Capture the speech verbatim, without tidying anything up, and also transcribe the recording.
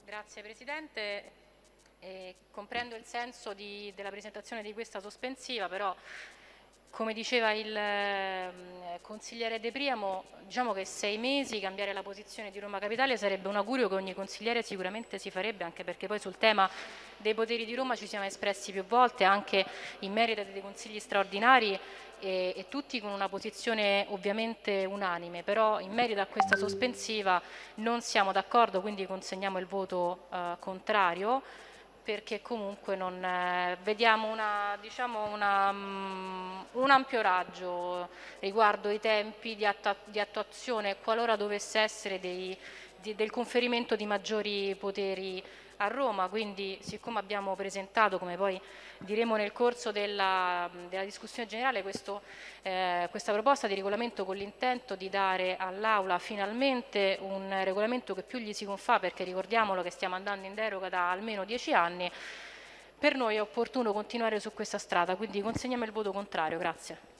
Grazie Presidente, eh, comprendo il senso di, della presentazione di questa sospensiva, però come diceva il eh, consigliere De Priamo, diciamo che sei mesi cambiare la posizione di Roma Capitale sarebbe un augurio che ogni consigliere sicuramente si farebbe, anche perché poi sul tema dei poteri di Roma ci siamo espressi più volte, anche in merito dei consigli straordinari e, e tutti con una posizione ovviamente unanime, però in merito a questa sospensiva non siamo d'accordo, quindi consegniamo il voto eh, contrario, perché comunque non, eh, vediamo una, diciamo una, um, un ampio raggio riguardo i tempi di, attua di attuazione qualora dovesse essere dei, di, del conferimento di maggiori poteri a Roma. Quindi, siccome abbiamo presentato, come poi diremo nel corso della, della discussione generale, questo, eh, questa proposta di regolamento con l'intento di dare all'Aula finalmente un regolamento che più gli si confà, perché ricordiamolo che stiamo andando in deroga da almeno dieci anni, per noi è opportuno continuare su questa strada, quindi consegniamo il voto contrario. Grazie.